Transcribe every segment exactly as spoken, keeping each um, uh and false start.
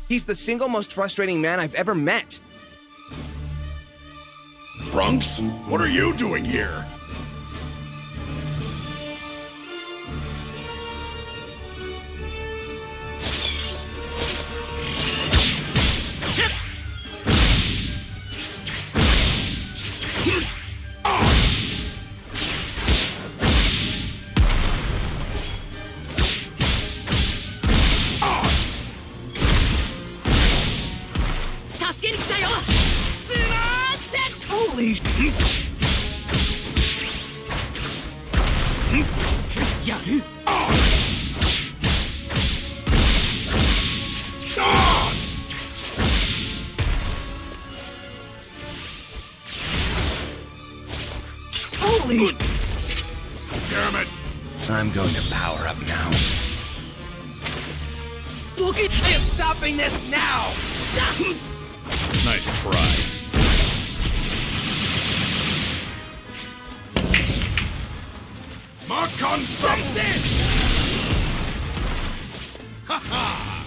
He's the single most frustrating man I've ever met. Trunks, what are you doing here? Holy sh**. Holy sh**. Damn it! I'm going to power up now. I am stopping this now! Nice try. Makon something! Ha ha!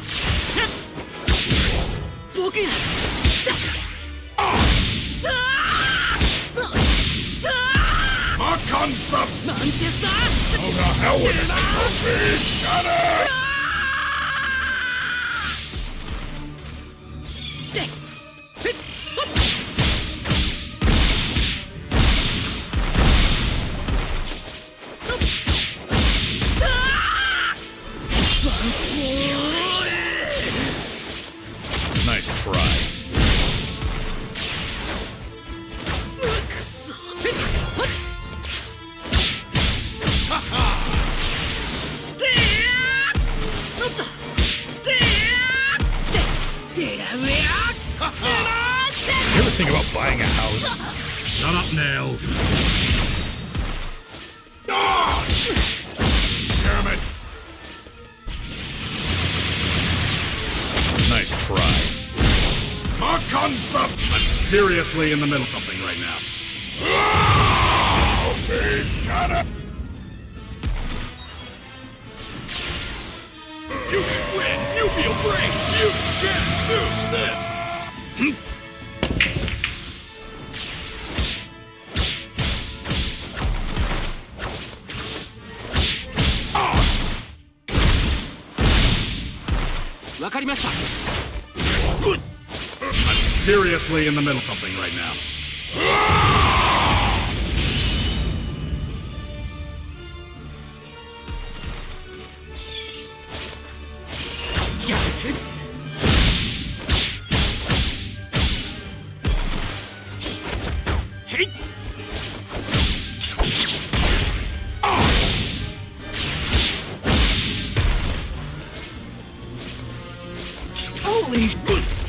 Makon something! Oh, the hell with it, Kobe! Got it! Nice try. You ever think about buying a house? Shut up, Nail. Ah! Damn it. Nice try. Makon some. I'm seriously in the middle of something right now. Oh, big gotta. You can win. You feel great. You can do this. Good. I'm seriously in the middle of something right now. Holy sh**.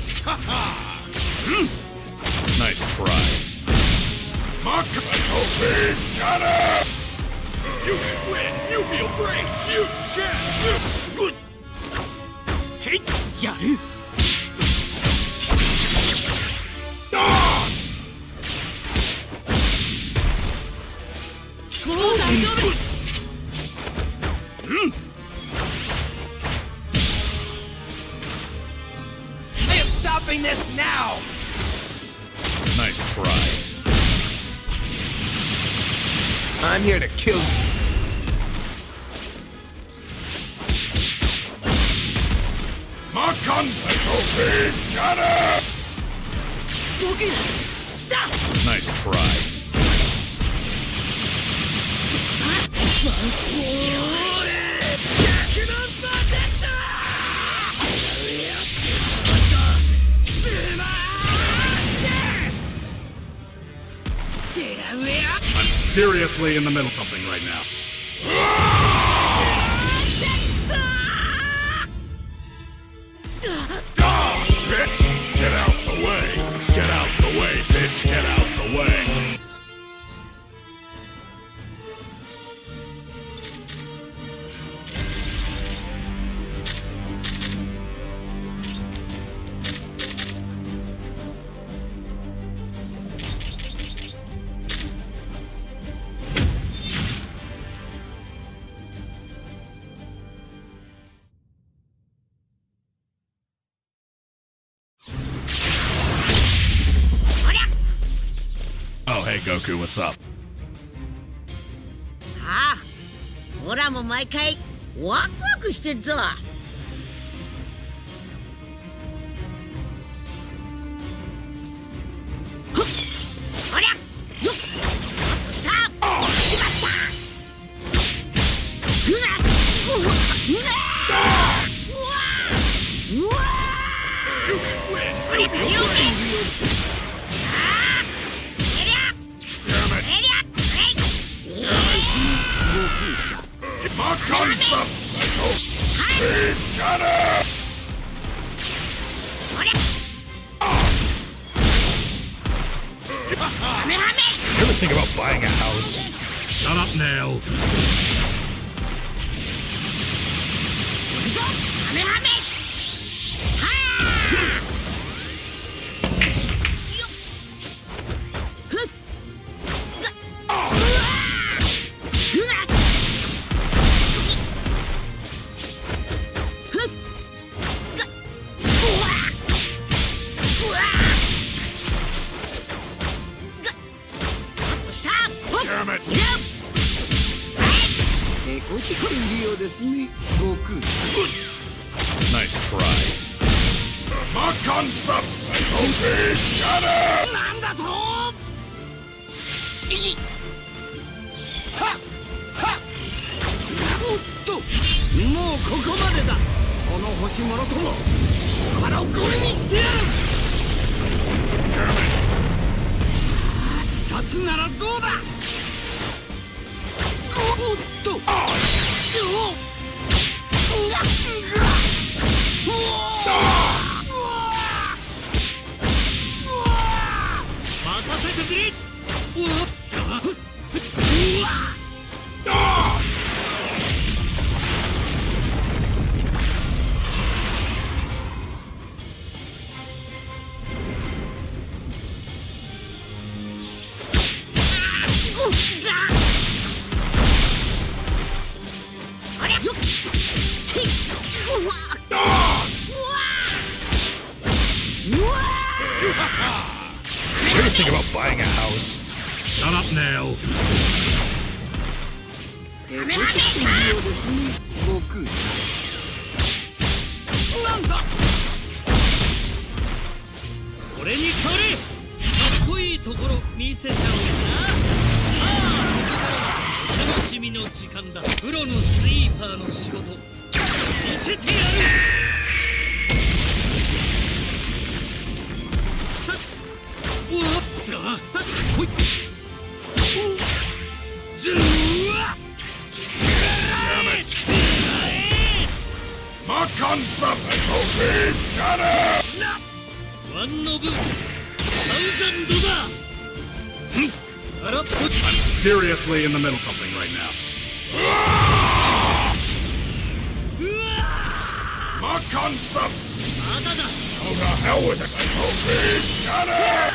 Nice try. Makon big got it! You can win! You feel great! You can do good! Hey! Yaru! Ah! Holy good! Hmm? I am stopping this now! Nice try. I'm here to kill you. Makon big got it! Nice try. I'm seriously in the middle of something right now. Ah, bitch! Get out the way! Get out the way, bitch! Get out the way! Hey Goku, what's up? ああ、ほらもう毎回ワクワクしてっぞ。ほりゃよっスタートしまった。うわうわうわうわ You can win! うわ You feel great! ああえりゃ Damn it! えりゃえいえい My concept! Big Gunner! ほりゃハメハメ You ever think about buying a house? Shut up, Nail. ハメハメはあよっふっうわうわうわふっうわうわスタート Damn it! えこいてこいるようですね、悟空。 Nice try. My concept! Big Gunner! なんだといいはっはっおっと、もうここまでだ。この星もろとも貴様らをゴミにしてやる。二つならどうだ。おっと、しょうががうおーうわーうわー任せてくれ！おっさうわありゃよっていうわうわうわ You ever think about buying a house? Shut up, Nail. えこいてこいるようですね、悟空。なんだ。 俺に変われ。かっこいいところ見せちゃおうかな。さあここから楽しみの時間だ。プロのスイーパーの仕事見せてやる。おっさあほいおずーわ Damn it! My concept! Big Gunner! ワンオブサウザンドだ。あらっ I'm seriously in the middle of something right now. My concept! まだだ。 Oh, the hell with it! Big Gunner!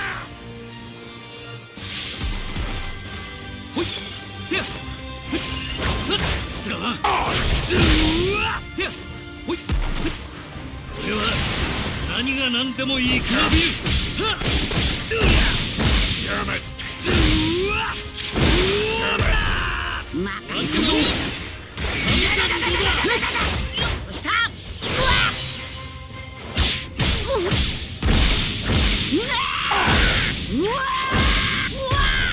ほいひゃふっふっさあずーわひゃほいふっ俺は何が何でもいいくらびる。はっどうや Damn it! ずーわうわまワンドゾンサウザンドだ。 スタートうわうわうわうわ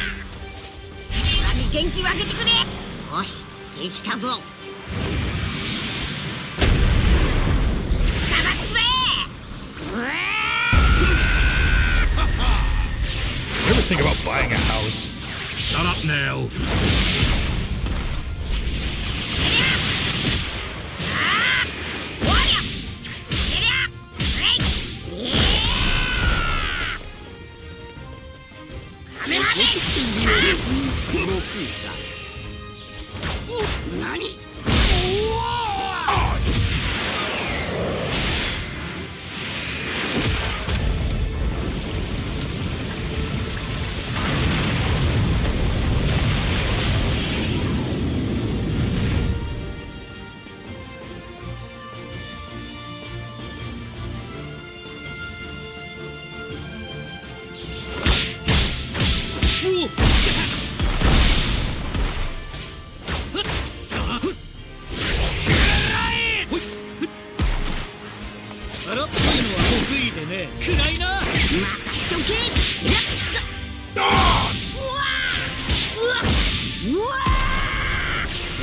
元気分けてくれ。よしできたぞ。黙っつめうわ You ever think about buying a house? Shut up, Nail. おりゃえりゃえいえーカメハメ悟空さん。お、何。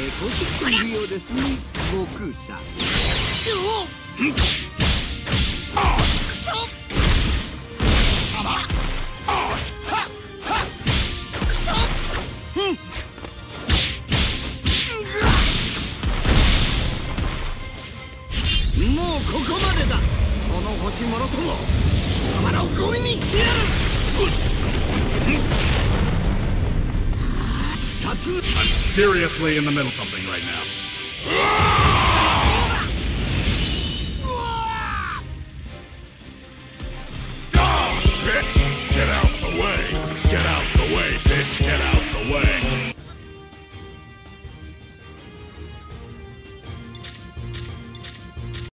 こずっているようですね、悟空さん。くそ！貴様！くそ！もうここまでだ。この星もろとも貴様らをゴミにしてやる。 I'm seriously in the middle of something right now.